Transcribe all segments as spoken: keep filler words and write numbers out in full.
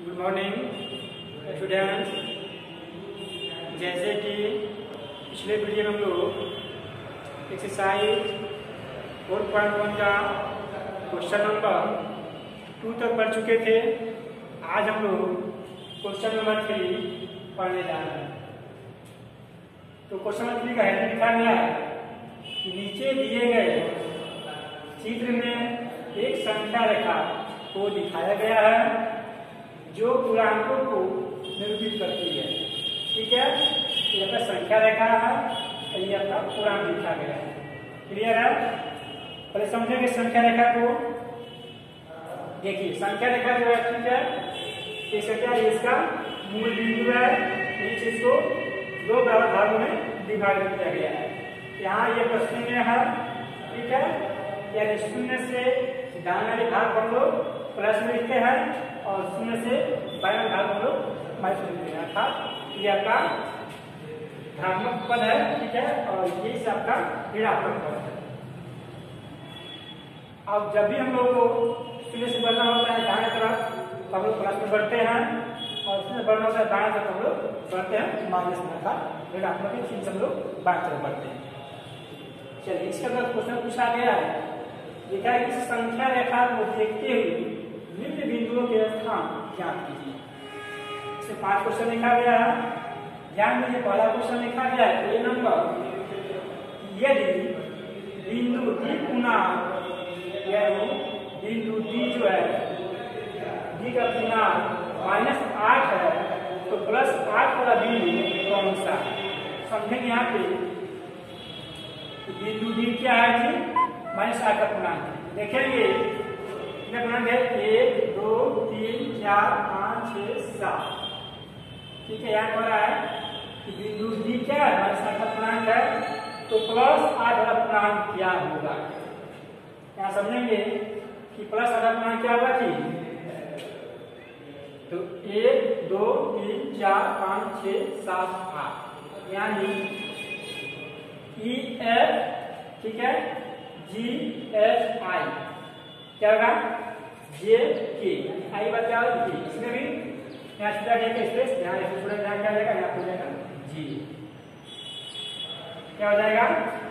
Good morning students. जैसे कि पिछले वीडियो में हम लोग एक्सरसाइज फोर पॉइंट वन का क्वेश्चन नंबर टू तक पढ़ चुके थे। आज हम लोग क्वेश्चन नंबर थ्री पढ़ने जा रहे हैं। तो क्वेश्चन नंबर थ्री का हेडिंग लिखा गया है कि नीचे दिए गए चित्र में एक संख्या रेखा को दिखाया गया है जो पूर्णांकों को निरूपित करती है। ठीक है, ये आपका संख्या रेखा है और ये आपका पूर्णांक लिखा गया है। क्लियर है? पहले समझेंगे संख्या रेखा को। देखिए संख्या रेखा जो है, ठीक है, इसे क्या इसका मूल बिंदु है। इस चीज को दो बराबर भागों में विभाजित किया गया है। यहाँ ये प्रश्न में है, ठीक है, यानी शून्य से दाहिने वाले भाग को हम लोग प्लस में लिखते हैं और शून्य से बाएं वाले भाग को हम लोग माइनस में लिखते हैं। अर्थात ये आपका धनात्मक पद है, ठीक है, और ये से आपका ऋणात्मक पद है। अब जब भी हम लोग को शून्य से बढ़ना होता है दाहिने तरफ तो हम लोग प्लस में बढ़ते हैं और शून्य बढ़ना होता है दाएं तरफ हम लोग बढ़ते हैं माइनस में, अर्थात ऋणात्मक चिन्ह से हम लोग बाएं तरफ बढ़ते हैं। चलिए इसके बाद क्वेश्चन पूछा गया है, लिखा है कि संख्या रेखा को देखते हुए निम्न बिंदुओं के स्थान ज्ञात कीजिए। इससे पांच क्वेश्चन लिखा गया है। ध्यान दीजिए, पहला क्वेश्चन लिखा गया है ए नंबर, यदि बिंदु डी पूर्णांक यानी बिंदु डी जो है डी का पूर्णांक माइनस आठ है तो प्लस आठ वाला बिंदु कौन सा है? समझेंगे यहाँ पे बिंदु डी क्या है जी? माइनस आठ का पूर्णांक। देखेंगे पूर्णांक है एक दो तीन चार पाँच छः सात। ठीक है, यहाँ पर है कि बिंदु डी क्या है? माइनस आठ का पूर्णांक है तो प्लस आठ वाला पूर्णांक क्या होगा? यहाँ समझेंगे कि प्लस आठ का पूर्णांक क्या होगा जी? तो एक दो तीन चार पाँच छः सात आठ, यानी ई एफ, ठीक है, जी एच आई क्या होगा? जे के आई बात क्या होगी? इसमें भी यहाँ सीधा के स्पेस यहाँ स्टूडेंट यहाँ क्या जाएगा? यहाँ हो जाएगा जी। क्या हो जाएगा?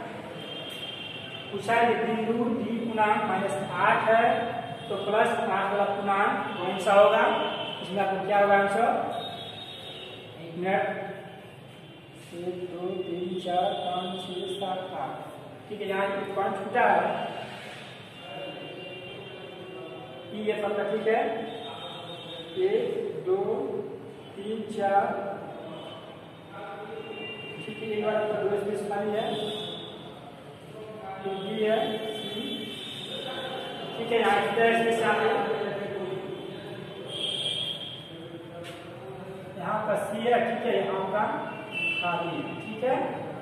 पूछा है बिंदु डी पूर्णांक माइनस आठ है तो प्लस आठ वाला पूर्णांक कौन सा होगा? इसमें आपको क्या होगा आंसर? एक मिनट, एक दो तीन चार पाँच छः सात आठ। ठीक है, यहाँ एक पॉइंट छूटा है ये सबका, ठीक है, एक दो तीन चार, ठीक है, एक बार दो स्पेस खाली है, बी है, ठीक है, यहाँ स्पेस यहाँ पर सी है, ठीक है, यहाँ का खाली, ठीक है।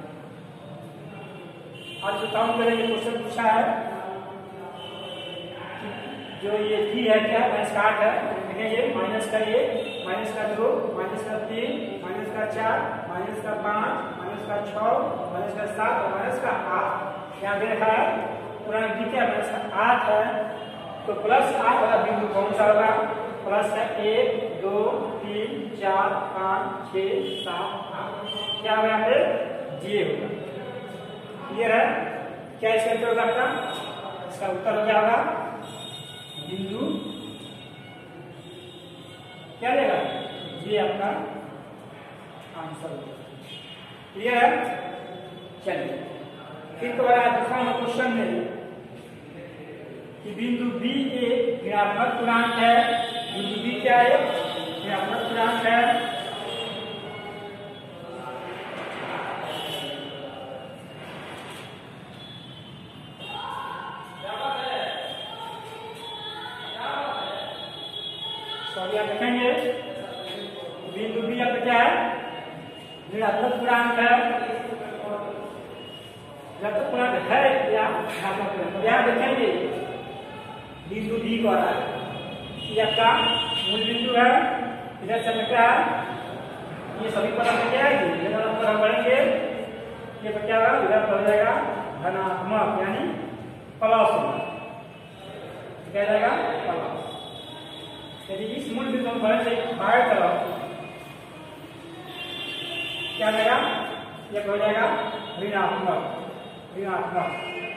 आज जो काउंट करेंगे क्वेश्चन पूछा है जो ये जी है क्या? माइनस का आठ है, देखेंगे माइनस का एक, माइनस का दो, माइनस का तीन, माइनस का चार, माइनस का पाँच, माइनस का छः, माइनस का सात और माइनस का आठ। यहाँ देखा है पूर्णांक जी क्या? माइनस का आठ है तो प्लस आठ वाला बिंदु कौन सा होगा? प्लस का एक दो तीन चार पाँच छः सात आठ, क्या होगा? यहाँ पे जी होगा। क्लियर है? क्या इसका उत्तर होगा आपका? इसका उत्तर हो क्या होगा? बिंदु क्या देगा? ये आपका आंसर होगा। क्लियर है? चलिए फिर तो बड़ा दूसरा क्वेश्चन में कि बिंदु बी एक ऋणात्मक पूर्णांक है। बिंदु बी क्या है? ऋणात्मक पूर्णांक है। आप देखेंगे बिंदु बी आपका क्या है? ऋणात्मक पूर्णांक है। ऋणात्मक पूर्णांक है या धनात्मक पूर्णांक? यहाँ देखेंगे बिंदु डी को आ रहा है, ये आपका मूल बिंदु है। इधर से क्या है? ये सभी पद में क्या है? इधर पर हम बढ़ेंगे, ये क्या होगा? इधर पर हो जाएगा धनात्मक यानी प्लस, क्या जाएगा? प्लस। यदि इस मूल बिंदु को बढ़ने से बाहर तरफ क्या जाएगा, यह हो जाएगा ऋणात्मक ऋणात्मक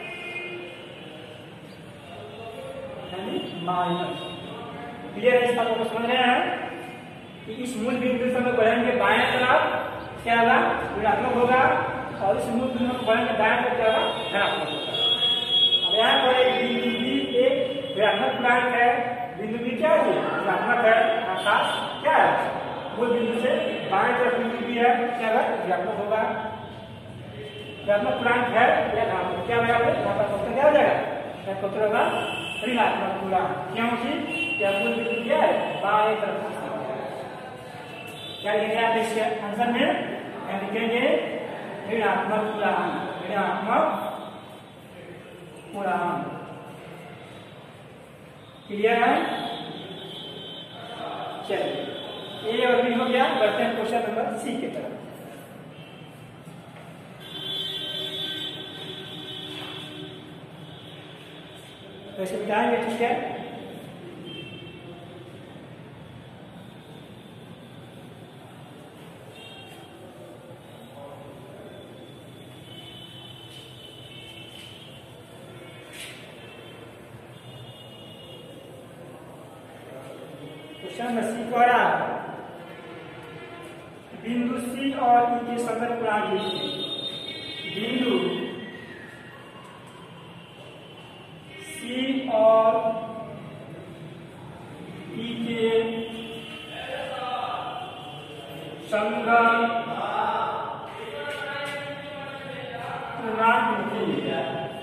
यानी माइनस। क्लियर है? इस बात को समझ रहे हैं कि इस मूल बिंदु से हम बढ़ेंगे बाएं तरफ क्या होगा, ऋणात्मक होगा, और इस मूल बिंदु को बढ़ेंगे दाएं तरफ क्या होगा, धनात्मक होगा। अब यहाँ पर एक बिंदु बी एक ऋणात्मक पूर्णांक है, बिंदु बी क्या है, ऋणात्मक है, अर्थात क्या है, मूल बिंदु से बाएं तरफ बिंदु बी है क्या होगा, ऋणात्मक होगा। ऋणात्मक पूर्णांक है या धनात्मक क्या होगा, क्या हो जाएगा, पुत्र होगा ऋणात्मक पूर्णांक। क्योंकि क्या मूल बिंदु क्या है, बाएं तरफ। क्या लिखेंगे आप इसके आंसर में, क्या लिखेंगे, ऋणात्मक पूर्णांक ऋणात्मक पूर्णांक। क्लियर है? चलिए ए और बी हो गया, बढ़ते हैं क्वेश्चन नंबर सी की तरफ। वैसे बताएंगे, ठीक है। क्वेश्चन नंबर सी कह रहा है बिंदु सी और ई के संगत पूर्णांक लिखिए। बिंदु सी और ई के संगत पूर्णांक लिखिए।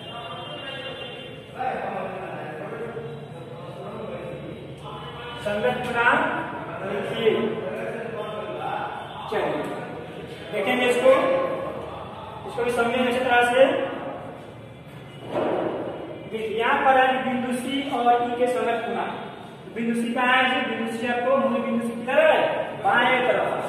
संगत पूर्णांक लिखिए। चलिए देखेंगे इसको, इसको भी समझेंगे अच्छी तरह से। यहाँ पर है बिंदु सी और ई के संगत पूर्णांक। बिंदु सी कहाँ है, बिंदु सी आपको मूल बिंदु सी किधर है, बाएं तरफ।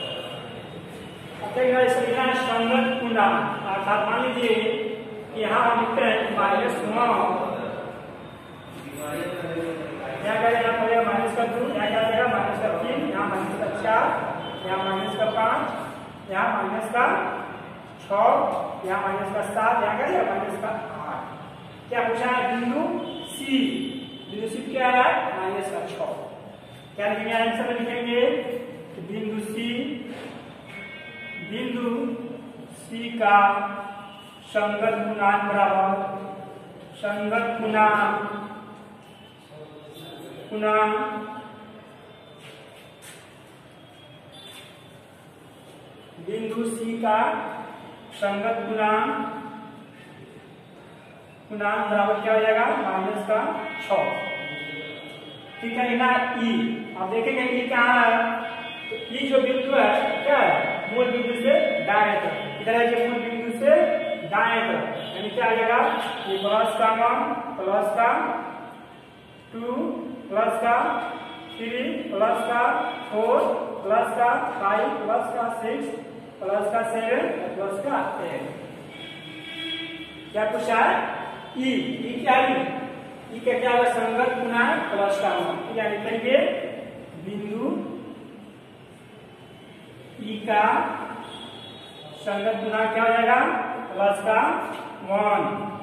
अब संगत पूर्णांक अर्थात मान लीजिए कि यहाँ हम लिखते हैं माइनस नौ, यहाँ क्या यहाँ पड़ेगा माइनस का दो, यहाँ क्या जाएगा माइनस का तीन, यहाँ माइनस का चार, यहाँ माइनस का पाँच, यहाँ माइनस का छः, यहाँ माइनस का सात, यहाँ क्या माइनस का आठ। क्या पूछा है, बिंदु सी, बिंदु सी क्या है माइनस का छः। क्या लिखेंगे आंसर में, लिखेंगे बिंदु सी, बिंदु सी का संगत पूर्णांक बराबर संगत पूर्णांक पूर्णांक बिंदु सी का संगत पूर्णांक पूर्णांक बराबर क्या हो जाएगा माइनस का छः। ठीक है ना। ई आप देखेंगे ई कहाँ है, ई जो बिंदु है क्या है मूल बिंदु से दाएं तरफ, इधर है मूल बिंदु से दाएं तरफ, यानी क्या आ जाएगा ये प्लस का वन प्लस का टू प्लस का थ्री प्लस का फोर प्लस का फाइव प्लस का सिक्स प्लस का सेवन प्लस का एट। क्या पूछा है ई, ई क्या है, ई का क्या होगा संगत पूर्णांक प्लस का वन, यानी कहेंगे बिंदु ई का संगत पूर्णांक क्या हो जाएगा प्लस का वन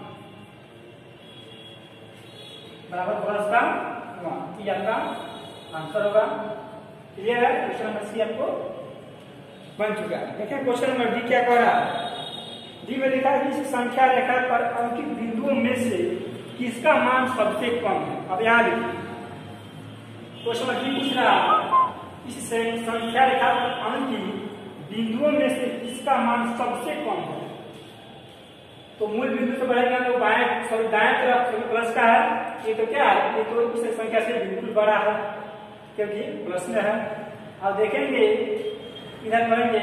बराबर प्लस का वन, ये आपका आंसर होगा। क्लियर है? क्वेश्चन नंबर सी आपको बन चुका है। देखिए क्वेश्चन नंबर डी क्या कह रहा है, डी में लिखा है कि इस संख्या रेखा पर अंकित बिंदुओं में से किसका मान सबसे कम है। अब यहाँ देखिए क्वेश्चन नंबर डी पूछ रहा है इस संख्या रेखा पर अंकित बिंदुओं में से किसका मान सबसे कम है। तो मूल बिंदु से बढ़ेगा तो बाएं सॉरी दाएं तरफ सॉरी प्लस का है, ये तो क्या है ये तो इस संख्या से बिल्कुल बड़ा है क्योंकि प्लस में है। अब देखेंगे इधर पढ़ेंगे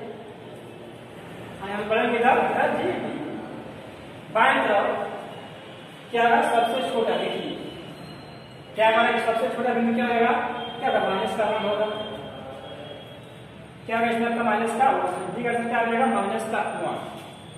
हम पढ़ेंगे इधर इधर जी बाएं तरफ क्या है सबसे छोटा, देखिए क्या हमारा सबसे छोटा बिंदु क्या होगा क्या होगा माइनस का वन होगा, क्या होगा इसमें माइनस का डी का क्या हो जाएगा माइनस का वन।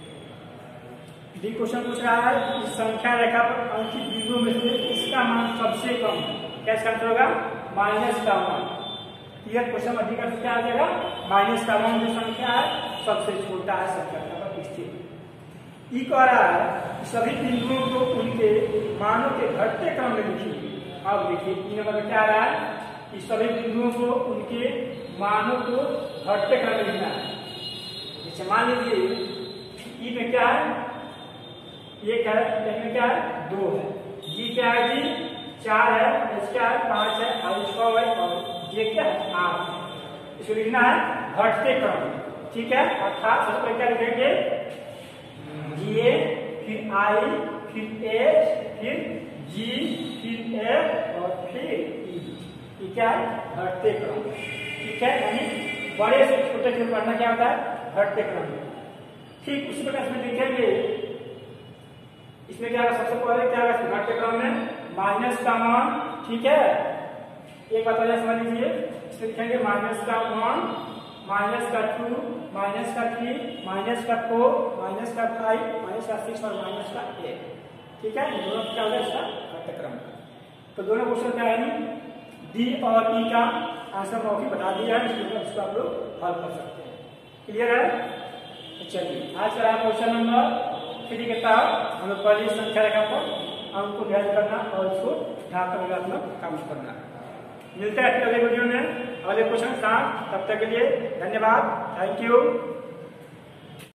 डी क्वेश्चन पूछ रहा है इस संख्या रेखा पर अंकित बिंदुओं में से इसका मान सबसे कम है, क्या इसका आंसर होगा माइनस का वन। क्लियर? क्वेश्चन अधिकार से क्या आ जाएगा? माइनस का वन जो संख्या है सबसे छोटा है संख्या का स्थिर। ई कह रहा है सभी बिंदुओं को उनके मानों के घटते क्रम में लिखिए। अब देखिए ई नंबर क्या आ रहा है कि सभी बिंदुओं को उनके मानों को घटते क्रम में लिखना है। जैसे मान लीजिए ई में क्या है, ये क्या है, में क्या है, दो है, जी क्या है, जी चार है, एच क्या है, पांच है, आई छह है और ये क्या है, आठ है। इसको लिखना है घटते क्रम में। ठीक है? अर्थात सबसे पहले क्या लिखेंगे, जी ए, फिर आई, फिर एच, फिर जी, फिर एफ और फिर ई। ये क्या है? घटते क्रम। ठीक है? यानी बड़े से छोटे से पढ़ना क्या होता है? घटते क्रम में। ठीक उसी प्रकार से लिखेंगे, इसमें क्या है, सबसे पहले क्या है, घटते क्रम में माइनस का मान। ठीक है? एक बात और समझ लीजिए, इसमें लिखेंगे माइनस का वन, माइनस का टू, माइनस का थ्री, माइनस का फोर, माइनस का फाइव, माइनस का सिक्स और माइनस का एट। ठीक है? दोनों क्या होगा इसका घटते क्रम। तो दोनों क्वेश्चन क्या है, डी और ई का आंसर मौखिक बता दिया है, इसको आप लोग हल कर सकते हैं। क्लियर है? तो चलिए आज का क्वेश्चन नंबर थ्री के तहत हमें पहली संख्या रेखा पर अंक को ध्यान करना और इसको ध्यान कर काम करना। मिलते हैं अगले वीडियो में अगले क्वेश्चन के साथ। तब तक के लिए धन्यवाद, थैंक यू।